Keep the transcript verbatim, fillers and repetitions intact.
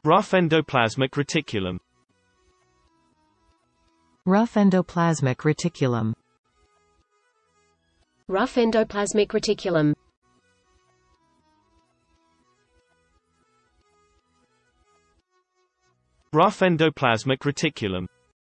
Rough endoplasmic reticulum. Rough endoplasmic reticulum. Rough endoplasmic reticulum. Rough endoplasmic reticulum.